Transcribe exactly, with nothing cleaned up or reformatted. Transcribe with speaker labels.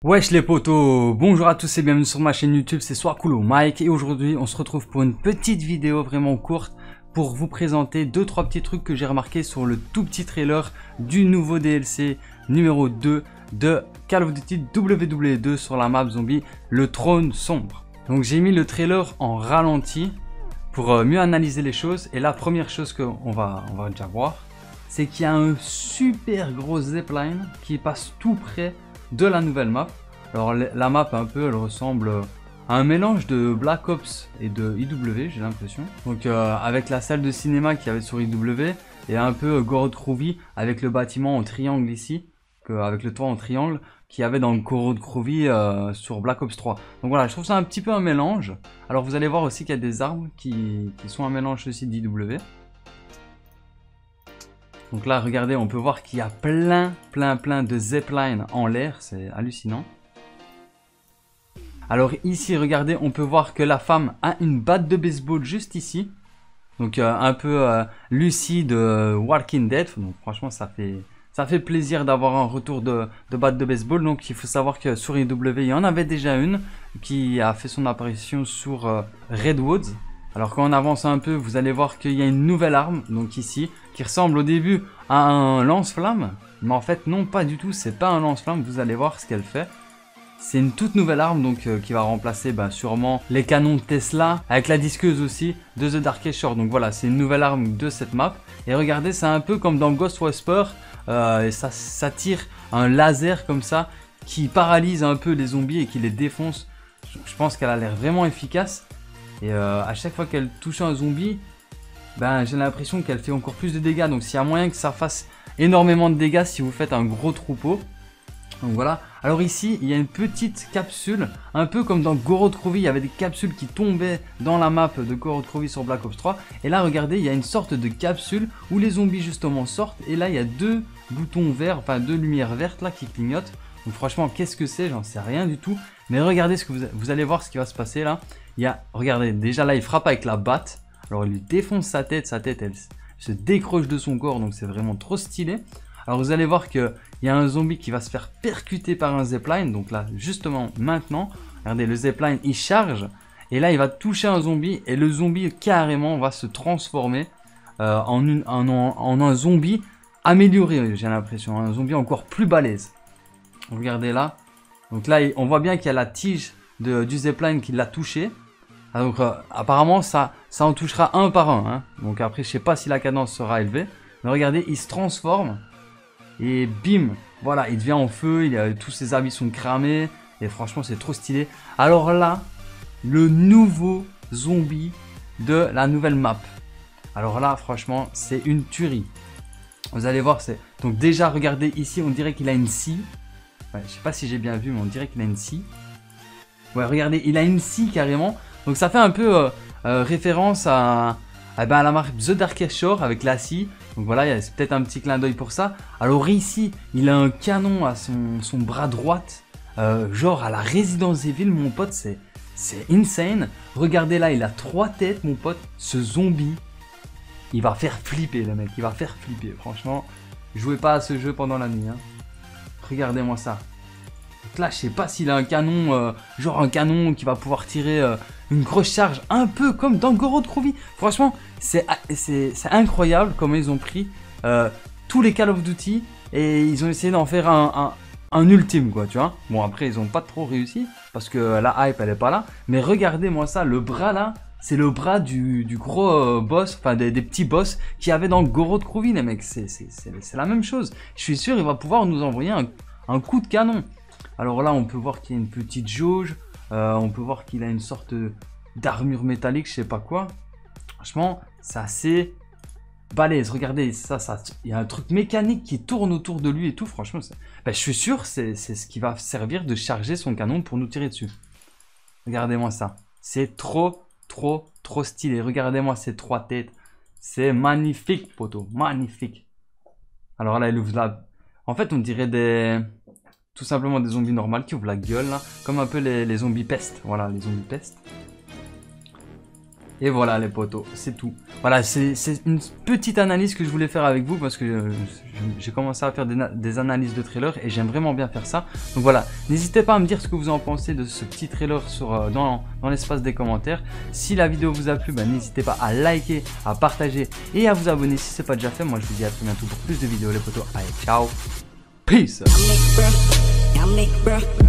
Speaker 1: Wesh les potos, bonjour à tous et bienvenue sur ma chaîne YouTube, c'est Swakulo Mike et aujourd'hui on se retrouve pour une petite vidéo vraiment courte pour vous présenter deux trois petits trucs que j'ai remarqué sur le tout petit trailer du nouveau D L C numéro deux de Call of Duty W W E deux sur la map zombie le trône sombre. Donc j'ai mis le trailer en ralenti pour mieux analyser les choses et la première chose qu'on va, on va déjà voir, c'est qu'il y a un super gros zipline qui passe tout près de la nouvelle map. Alors la map un peu elle ressemble à un mélange de Black Ops et de I W, j'ai l'impression. Donc euh, avec la salle de cinéma qu'il y avait sur I W et un peu Gorod Krovi avec le bâtiment en triangle ici, que, avec le toit en triangle qu'il y avait dans le Gorod Krovi euh, sur Black Ops trois. Donc voilà, je trouve ça un petit peu un mélange. Alors vous allez voir aussi qu'il y a des armes qui, qui sont un mélange aussi d'I W. Donc là, regardez, on peut voir qu'il y a plein, plein, plein de zipline en l'air. C'est hallucinant. Alors ici, regardez, on peut voir que la femme a une batte de baseball juste ici. Donc euh, un peu euh, lucide, euh, Walking Dead. Donc franchement, ça fait, ça fait plaisir d'avoir un retour de, de batte de baseball. Donc il faut savoir que sur I W, il y en avait déjà une qui a fait son apparition sur euh, Redwoods. Alors quand on avance un peu, vous allez voir qu'il y a une nouvelle arme, donc ici, qui ressemble au début à un lance-flamme. Mais en fait, non, pas du tout, c'est pas un lance-flamme, vous allez voir ce qu'elle fait. C'est une toute nouvelle arme, donc euh, qui va remplacer bah, sûrement les canons de Tesla, avec la disqueuse aussi de The Darkest Shore. Donc voilà, c'est une nouvelle arme de cette map. Et regardez, c'est un peu comme dans Ghost Whisper, euh, et ça, ça tire un laser comme ça, qui paralyse un peu les zombies et qui les défonce. Je pense qu'elle a l'air vraiment efficace. Et euh, à chaque fois qu'elle touche un zombie, ben, j'ai l'impression qu'elle fait encore plus de dégâts. Donc s'il y a moyen que ça fasse énormément de dégâts si vous faites un gros troupeau. Donc voilà. Alors ici, il y a une petite capsule. Un peu comme dans Gorod Krovi, il y avait des capsules qui tombaient dans la map de Gorod Krovi sur Black Ops trois. Et là, regardez, il y a une sorte de capsule où les zombies justement sortent. Et là, il y a deux boutons verts, enfin deux lumières vertes là qui clignotent. Donc franchement, qu'est-ce que c'est? J'en sais rien du tout. Mais regardez ce que vous, vous allez voir ce qui va se passer là. Il y a, regardez, déjà là, il frappe avec la batte. Alors, il lui défonce sa tête. Sa tête, elle se décroche de son corps. Donc, c'est vraiment trop stylé. Alors, vous allez voir qu'il y a un zombie qui va se faire percuter par un zipline. Donc là, justement, maintenant, regardez, le zipline, il charge. Et là, il va toucher un zombie. Et le zombie, carrément, va se transformer euh, en, une, en, en un zombie amélioré, j'ai l'impression. Un zombie encore plus balèze. Regardez là. Donc là, on voit bien qu'il y a la tige de, du zipline qui l'a touché. Donc euh, apparemment ça, ça en touchera un par un. Hein. Donc après je sais pas si la cadence sera élevée. Mais regardez, il se transforme. Et bim, voilà, il devient en feu. Il a, tous ses habits sont cramés. Et franchement c'est trop stylé. Alors là, le nouveau zombie de la nouvelle map. Alors là franchement c'est une tuerie. Vous allez voir, c'est. Donc déjà regardez ici, on dirait qu'il a une scie. Ouais, je sais pas si j'ai bien vu, mais on dirait qu'il a une scie. Ouais, regardez, il a une scie carrément. Donc ça fait un peu euh, euh, référence à, à, ben, à la marque The Darkest Shore avec la scie. Donc voilà, c'est peut-être un petit clin d'œil pour ça. Alors ici, il a un canon à son, son bras droite. Euh, genre à la Resident Evil, mon pote, c'est insane. Regardez là, il a trois têtes, mon pote. Ce zombie, il va faire flipper, le mec. Il va faire flipper. Franchement, jouez pas à ce jeu pendant la nuit. Hein. Regardez-moi ça. Donc là, je sais pas s'il a un canon, euh, genre un canon qui va pouvoir tirer euh, une grosse charge, un peu comme dans Gorod Krovi. Franchement, c'est incroyable comment ils ont pris euh, tous les Call of Duty et ils ont essayé d'en faire un, un, un ultime, quoi, tu vois. Bon, après, ils ont pas trop réussi parce que la hype, elle est pas là. Mais regardez-moi ça, le bras là, c'est le bras du, du gros euh, boss, enfin des, des petits boss qu'il y avait dans Gorod Krovi, les mecs. C'est la même chose. Je suis sûr, il va pouvoir nous envoyer un, un coup de canon. Alors là, on peut voir qu'il y a une petite jauge. Euh, on peut voir qu'il a une sorte d'armure métallique, je sais pas quoi. Franchement, c'est assez balèze. Regardez, ça, ça, il y a un truc mécanique qui tourne autour de lui et tout. Franchement, ben, je suis sûr c'est c'est ce qui va servir de charger son canon pour nous tirer dessus. Regardez-moi ça. C'est trop, trop, trop stylé. Regardez-moi ces trois têtes. C'est magnifique, poteau. Magnifique. Alors là, il ouvre la... En fait, on dirait des... Tout simplement des zombies normales qui ouvrent la gueule, là. Comme un peu les, les zombies peste. Voilà, les zombies peste. Et voilà les potos, c'est tout. Voilà, c'est une petite analyse que je voulais faire avec vous parce que euh, j'ai commencé à faire des, des analyses de trailers et j'aime vraiment bien faire ça. Donc voilà, n'hésitez pas à me dire ce que vous en pensez de ce petit trailer sur, euh, dans, dans l'espace des commentaires. Si la vidéo vous a plu, bah, n'hésitez pas à liker, à partager et à vous abonner si ce n'est pas déjà fait. Moi je vous dis à très bientôt pour plus de vidéos les potos. Allez, ciao, peace.